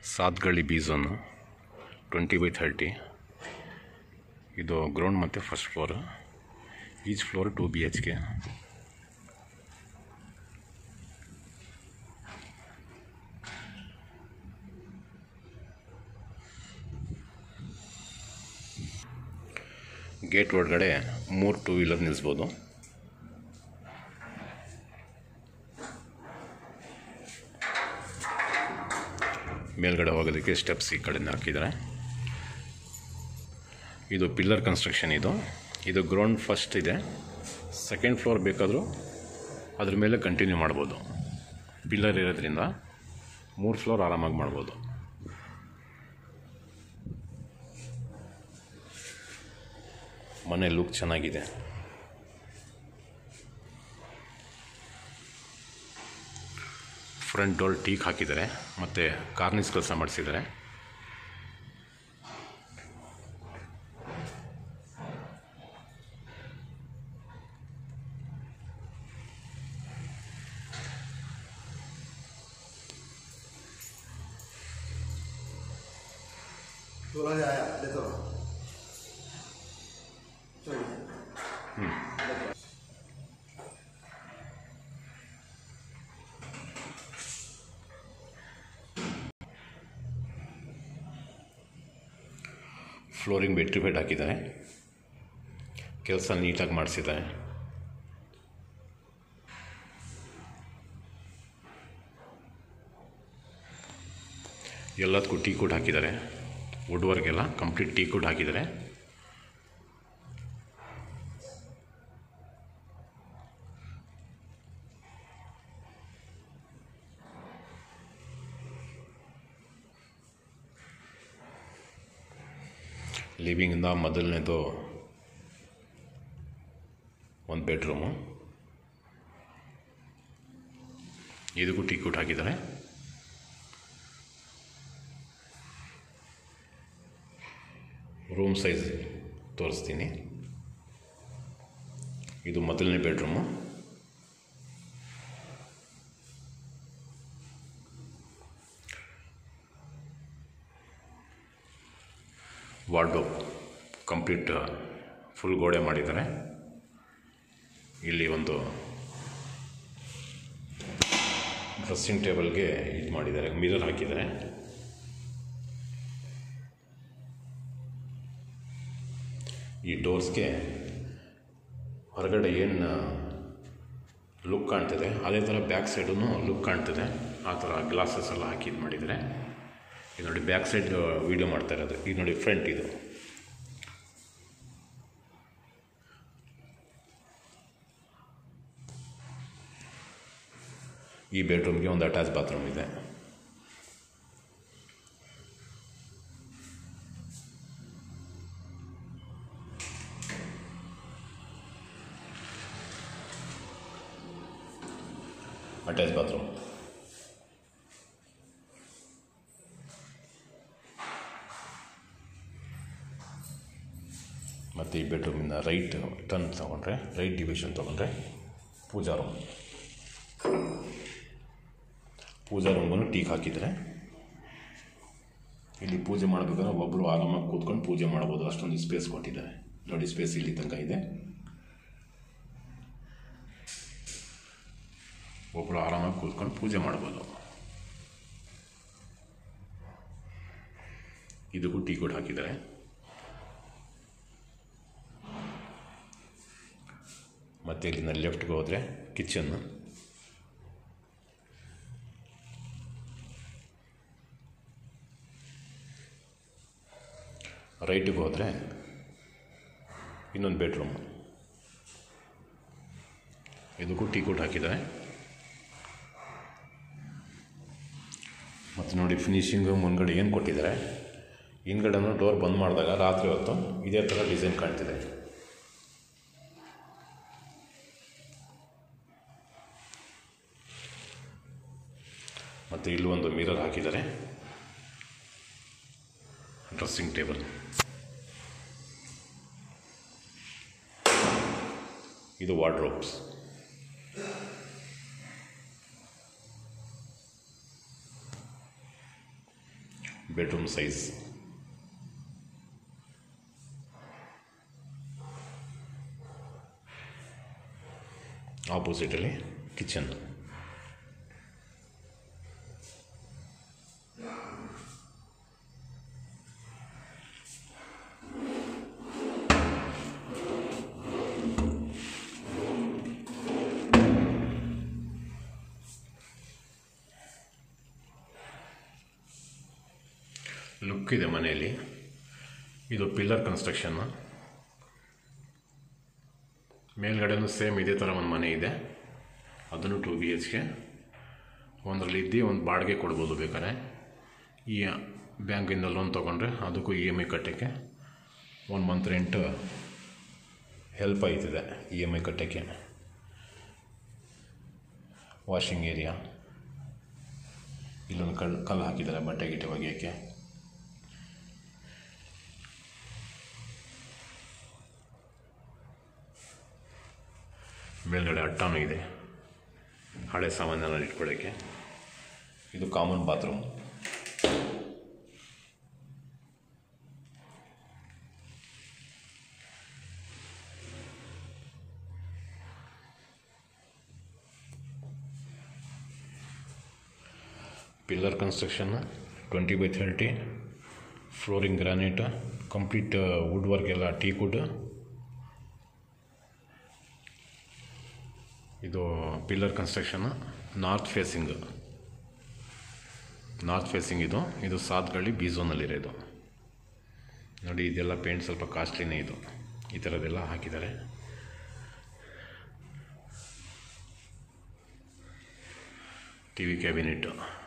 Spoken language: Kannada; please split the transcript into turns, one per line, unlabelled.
Sathagalli B zone 20/30. ಇದು ಗ್ರೌಂಡ್ ಮತ್ತು first floor. Each floor 2 BHK. Gate ಒಳಗಡೆ 3 2 ವೀಲರ್ ನಿಲ್ಲಿಸ್ಬೋದು. ಮೇಲ್ಗಡೆ ಹೋಗೋದಕ್ಕೆ ಸ್ಟೆಪ್ಸ್ ಈ ಕಡೆಯಿಂದ ಹಾಕಿದ್ದಾರೆ. ಇದು ಪಿಲ್ಲರ್ ಕನ್ಸ್ಟ್ರಕ್ಷನ್. ಇದು ಗ್ರೌಂಡ್ ಫಸ್ಟ್ ಇದೆ. ಸೆಕೆಂಡ್ ಫ್ಲೋರ್ ಬೇಕಾದರೂ ಅದ್ರ ಮೇಲೆ ಕಂಟಿನ್ಯೂ ಮಾಡ್ಬೋದು. ಪಿಲ್ಲರ್ ಇರೋದ್ರಿಂದ 3 ಫ್ಲೋರ್ ಆರಾಮಾಗಿ ಮಾಡ್ಬೋದು. ಮನೆ ಲುಕ್ ಚೆನ್ನಾಗಿದೆ. ಫ್ರಂಟ್ ಡೋರ್ ಟೀಕ್ ಹಾಕಿದ್ದಾರೆ ಮತ್ತು ಕಾರ್ನಿಸ್ ಕೆಲಸ ಮಾಡಿಸಿದ್ದಾರೆ. ಫ್ಲೋರಿಂಗ್ ಬೆಡ್ ಹಾಕಿದ್ದಾರೆ. ಕೆಲಸ ನೀಟಾಗಿ ಮಾಡಿಸಿದ್ದಾರೆ. ಎಲ್ಲದಕ್ಕೂ ಟೀ ಕುಡ್ ಹಾಕಿದ್ದಾರೆ. ವುಡ್ ವರ್ಕ್ಗೆಲ್ಲ ಕಂಪ್ಲೀಟ್ ಟೀ ಕುಡ್ ಹಾಕಿದ್ದಾರೆ. ಲಿವಿಂಗಿಂದ ಮೊದಲನೇದು ಒಂದು ಬೆಡ್ರೂಮು. ಇದಕ್ಕೂ ಟೀ ಕುಡ್ ಹಾಕಿದ್ದಾರೆ. ರೂಮ್ ಸೈಜ್ ತೋರಿಸ್ತೀನಿ. ಇದು ಮೊದಲನೇ ಬೆಡ್ರೂಮು. ವಾರ್ಡ್ರೋಬ್ ಕಂಪ್ಲೀಟ್ ಫುಲ್ ಗೋಡೆ ಮಾಡಿದ್ದಾರೆ. ಇಲ್ಲಿ ಒಂದು ಡ್ರೆಸ್ಸಿಂಗ್ ಟೇಬಲ್ಗೆ ಇದು ಮಾಡಿದ್ದಾರೆ, ಮಿರರ್ ಹಾಕಿದ್ದಾರೆ. ಈ ಡೋರ್ಸ್ಗೆ ಹೊರಗಡೆ ಏನು ಲುಕ್ ಕಾಣ್ತಿದೆ ಅದೇ ಥರ ಬ್ಯಾಕ್ ಸೈಡೂ ಲುಕ್ ಕಾಣ್ತಿದೆ. ಆ ಥರ ಗ್ಲಾಸಸ್ ಎಲ್ಲ ಹಾಕಿ ಇದು ಮಾಡಿದ್ದಾರೆ. ಇದು ನೋಡಿ ಬ್ಯಾಕ್ ಸೈಡ್ ವೀಡಿಯೋ ಮಾಡ್ತಾ ಇರೋದು. ಇದು ನೋಡಿ ಫ್ರಂಟ್. ಇದು ಈ ಬೆಡ್ರೂಮ್ಗೆ ಒಂದು ಅಟ್ಯಾಚ್ ಬಾತ್ರೂಮ್ ಇದೆ. Attach bathroom. ಮತ್ತು ಈ ಬೆಡ್ರೂಮಿಂದ ರೈಟ್ ಟರ್ನ್ ತೊಗೊಂಡ್ರೆ, ರೈಟ್ ಡಿವಿಷನ್ ತೊಗೊಂಡ್ರೆ ಪೂಜಾ ರೂಮ್. ಪೂಜಾ ರೂಮ್ಗೂ ಟೀಕ್ ಹಾಕಿದರೆ ಇಲ್ಲಿ ಪೂಜೆ ಮಾಡಬೇಕಾದ್ರೆ ಒಬ್ಬರು ಆರಾಮಾಗಿ ಕೂತ್ಕೊಂಡು ಪೂಜೆ ಮಾಡ್ಬೋದು. ಅಷ್ಟೊಂದು ಸ್ಪೇಸ್ ಕೊಟ್ಟಿದ್ದಾರೆ ನೋಡಿ. ಸ್ಪೇಸ್ ಇಲ್ಲಿ ತನಕ ಇದೆ. ಒಬ್ಬರು ಆರಾಮಾಗಿ ಕೂತ್ಕೊಂಡು ಪೂಜೆ ಮಾಡ್ಬೋದು. ಇದಕ್ಕೂ ಟೀ ಕೂಡ ಹಾಕಿದ್ದಾರೆ. ಮತ್ತು ಇಲ್ಲಿಂದ ಲೆಫ್ಟ್ಗೆ ಹೋದರೆ ಕಿಚನ್ನು. ರೈಟಿಗೆ ಹೋದರೆ ಇನ್ನೊಂದು ಬೆಡ್ರೂಮ್. ಇದಕ್ಕೂ ಟೀ ಕುಡ್ ಹಾಕಿದ್ದಾರೆ. ಮತ್ತು ನೋಡಿ ಫಿನಿಶಿಂಗು ಮುಂದ್ಗಡೆ ಏನು ಕೊಟ್ಟಿದ್ದಾರೆ. ಹಿಂದ್ಗಡೆನೂ ಡೋರ್ ಬಂದ್ ಮಾಡಿದಾಗ ರಾತ್ರಿ ಹೊತ್ತು ಇದೇ ಥರ ಡಿಸೈನ್ ಕಾಣ್ತಿದೆ. ಮತ್ತು ಇಲ್ಲೊಂದು ಮಿರರ್ ಹಾಕಿದ್ದಾರೆ. Dressing table. ಇದು ವಾರ್ಡ್ರೋಬ್ಸ್. Bedroom size. ಆಪೋಸಿಟಲ್ಲಿ ಕಿಚನ್. ಲುಕ್ ಇದೆ ಮನೆಯಲ್ಲಿ. ಇದು ಪಿಲ್ಲರ್ ಕನ್ಸ್ಟ್ರಕ್ಷನ್ನು. ಮೇಲ್ಗಡೆನೂ ಸೇಮ್ ಇದೇ ಥರ ಒಂದು ಮನೆ ಇದೆ, ಅದನ್ನು 2 BHK. ಒಂದರಲ್ಲಿ ಇದ್ದು ಒಂದು ಬಾಡಿಗೆ ಕೊಡ್ಬೋದು ಬೇಕಾದ್ರೆ. ಈ ಬ್ಯಾಂಕಿಂದ ಲೋನ್ ತೊಗೊಂಡ್ರೆ ಅದಕ್ಕೂ EMI ಕಟ್ಟೋಕ್ಕೆ 1 ಮಂತ್ ರೆಂಟ್ ಹೆಲ್ಪ್ ಆಯ್ತಿದೆ. EMI ಕಟ್ಟೋಕ್ಕೆ. ವಾಷಿಂಗ್ ಏರಿಯಾ, ಇಲ್ಲೊಂದು ಕಲ್ಲು ಹಾಕಿದ್ದಾರೆ ಬಟ್ಟೆ ಗಿಟ್ಟೆ ಒಗೆಯೋಕ್ಕೆ. ಮೇಲ್ಗಡೆ ಅಟ್ಟಾನು ಇದೆ, ಹಳೆ ಸಾಮಾನೆಲ್ಲ ಇಟ್ಕೊಳ್ಳೋಕ್ಕೆ. ಇದು common bathroom. Pillar construction 20x30, flooring granite, complete wood work ಎಲ್ಲ ಟೀಕ್ ವುಡ್. ಇದು ಪಿಲ್ಲರ್ ಕನ್ಸ್ಟ್ರಕ್ಷನ್ ನಾರ್ತ್ ಫೇಸಿಂಗ್ ಇದು ಸಾತ್ಗಳ್ಳಿ ಬಿ ಝೋನಲ್ಲಿರೋದು. ನೋಡಿ, ಇದೆಲ್ಲ ಪೇಂಟ್ ಸ್ವಲ್ಪ ಕಾಸ್ಟ್ಲಿನೇ. ಇದು ಈ ಥರದ್ದೆಲ್ಲ ಹಾಕಿದ್ದಾರೆ. TV cabinet.